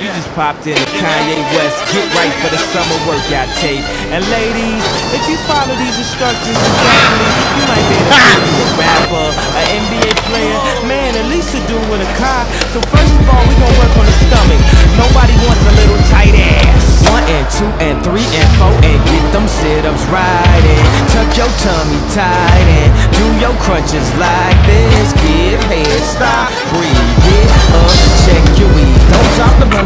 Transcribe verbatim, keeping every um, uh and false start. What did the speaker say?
You just popped in the Kanye West Get Right for the Summer workout tape. And ladies, if you follow these instructions exactly, you might be able to be a rapper, an N B A player, man, at least a dude with a car. So first of all, we gon' work on the stomach. Nobody wants a little tight ass. One and two and three and four and get them sit-ups right in. Tuck your tummy tight and do your crunches like this. Give head, stop, breathe, get up, check your weed. Don't drop the